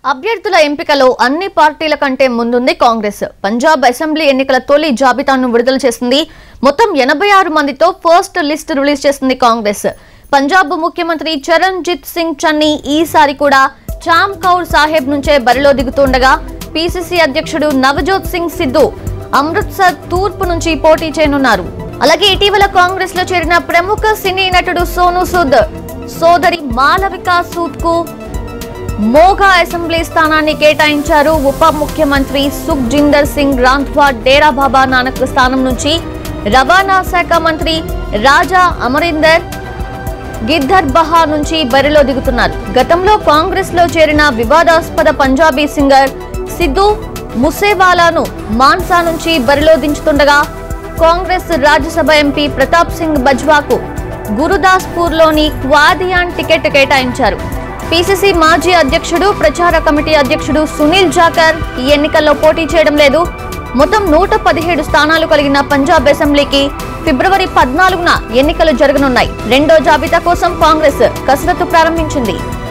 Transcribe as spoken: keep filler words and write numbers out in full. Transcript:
అభ్యర్థుల ఎంపికలో అన్ని పార్టీల కంటే ముందుంది కాంగ్రెస్. పంజాబ్ అసెంబ్లీ ఎన్నికల తొలి జాబితాను విడుదల చేసింది. మొత్తం ఎనభై ఆరు మందితో ఫస్ట్ లిస్ట్ రిలీజ్ చేసింది కాంగ్రెస్. పంజాబ్ ముఖ్యమంత్రి చరణ్జిత్ సింగ్ చన్నీ ఈసారి కూడా చామ్ కౌర్ సాహెబ్ నుంచే బరిలో దిగుతుండగా పీసీసీ అధ్యక్షుడు నవజోత్ సింగ్ సిద్ధు అమృత్సర్ తూర్పు నుంచి పోటీ చేయనున్నారు. అలాగే ఇటీవల కాంగ్రెస్ లో చేరిన ప్రముఖ సినీ నటుడు సోనూ సూద్ సోదరి మాలవికా సూద్ కు మోగా అసెంబ్లీ స్థానాన్ని కేటాయించారు. ఉప ముఖ్యమంత్రి సుఖ్జిందర్ సింగ్ రాంధ్వా డేరా బాబా నానక్ స్థానం నుంచి రవాణా శాఖ మంత్రి రాజా అమరీందర్ గిద్దర్ బహా నుంచి బరిలో దిగుతున్నారు. గతంలో కాంగ్రెస్ లో చేరిన వివాదాస్పద పంజాబీ సింగర్ సిద్ధు ముసేవాలాను మాన్సా నుంచి బరిలో దించుతుండగా కాంగ్రెస్ రాజ్యసభ ఎంపీ ప్రతాప్ సింగ్ బజ్వాకు గురుదాస్పూర్ లోని క్వాదియాన్ టికెట్ కేటాయించారు. పీసీసీ మాజీ అధ్యక్షుడు ప్రచార కమిటీ అధ్యక్షుడు సునీల్ జాకర్ ఈ ఎన్నికల్లో పోటీ చేయడం లేదు. మొత్తం నూట పదిహేడు స్థానాలు కలిగిన పంజాబ్ అసెంబ్లీకి ఫిబ్రవరి పద్నాలుగున ఎన్నికలు జరగనున్నాయి. రెండో జాబితా కోసం కాంగ్రెస్ కసరత్తు ప్రారంభించింది.